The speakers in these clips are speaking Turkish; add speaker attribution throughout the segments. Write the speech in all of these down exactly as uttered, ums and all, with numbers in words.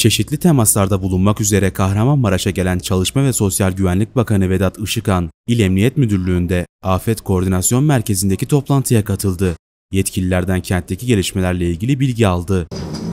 Speaker 1: Çeşitli temaslarda bulunmak üzere Kahramanmaraş'a gelen Çalışma ve Sosyal Güvenlik Bakanı Vedat Işıkhan, İl Emniyet Müdürlüğü'nde Afet Koordinasyon Merkezi'ndeki toplantıya katıldı. Yetkililerden kentteki gelişmelerle ilgili bilgi aldı.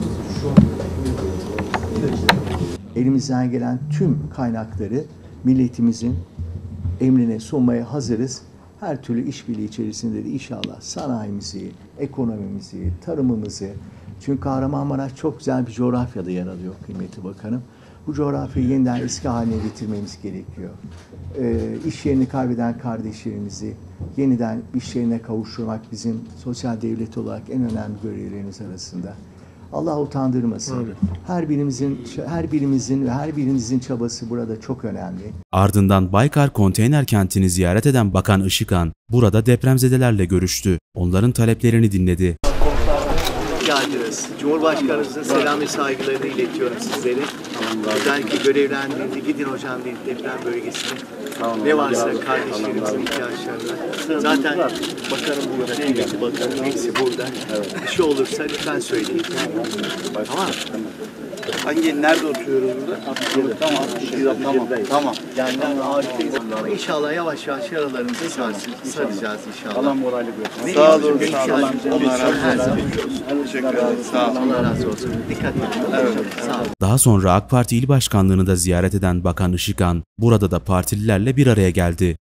Speaker 2: Elimizden gelen tüm kaynakları milletimizin emrine sunmaya hazırız. Her türlü işbirliği içerisinde de inşallah sanayimizi, ekonomimizi, tarımımızı, çünkü Kahramanmaraş çok güzel bir coğrafyada yer alıyor kıymetli bakanım. Bu coğrafyayı yeniden eski haline getirmemiz gerekiyor. Ee, iş yerini kaybeden kardeşlerimizi yeniden iş yerine kavuşturmak bizim sosyal devlet olarak en önemli görevlerimiz arasında. Allah utandırmasın. Evet. Her birimizin her birimizin ve her birinizin çabası burada çok önemli.
Speaker 1: Ardından Baykar Konteyner Kenti'ni ziyaret eden Bakan Işıkhan, burada depremzedelerle görüştü. Onların taleplerini dinledi.
Speaker 2: Rica ederiz. Cumhurbaşkanımızın selam ve saygılarını iletiyorum sizlere. Özellikle görevlendirildi. Gidin hocam bir deprem bölgesine. Ne varsa kardeşlerimizin ihtiyaçlarına. Zaten bakanım burada, kıymetli bakanım hepsi burada. Bir şey olursa lütfen söyleyin. Tamam.
Speaker 3: Hangi, nerede oturuyoruz burada? Tamam, tamam, tamam.
Speaker 2: Yani harikayız. Ama inşallah yavaş yavaş yaralarımızı saracağız inşallah.
Speaker 3: Allah morali görsün.
Speaker 2: Sağ olun, sağ olun. Her zaman.
Speaker 3: Teşekkür ederim. Sağ olun.
Speaker 2: Allah razı olsun. Dikkat edin. Evet. Sağ olun.
Speaker 1: Daha sonra AK Parti İl Başkanlığı'nı da ziyaret eden Bakan Işıkhan, burada da partililerle bir araya geldi.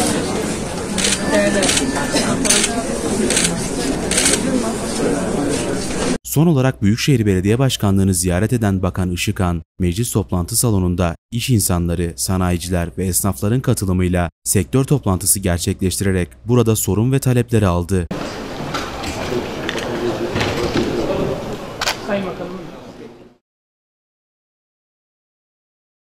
Speaker 1: Son olarak Büyükşehir Belediye Başkanlığı'nı ziyaret eden Bakan Işıkhan, meclis toplantı salonunda iş insanları, sanayiciler ve esnafların katılımıyla sektör toplantısı gerçekleştirerek burada sorun ve talepleri aldı.
Speaker 4: Sayın Bakanım.